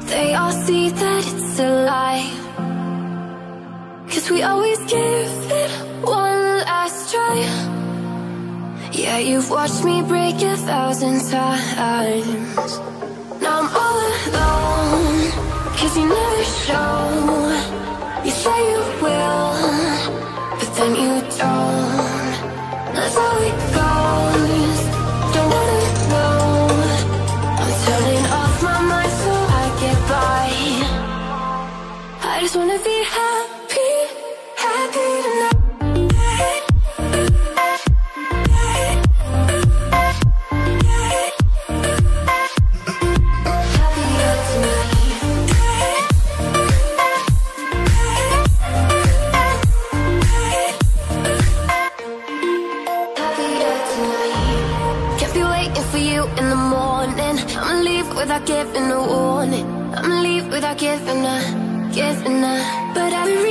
they all see that it's a lie. 'Cause we always give it one last try. Yeah, you've watched me break 1,000 times. Now I'm all alone, 'cause you never show. You say you will, but then you don't. That's how it goes, don't wanna know. I'm turning off my mind so I get by. I just wanna be happy, happy tonight. Without giving a warning, I'ma leave without giving a. But every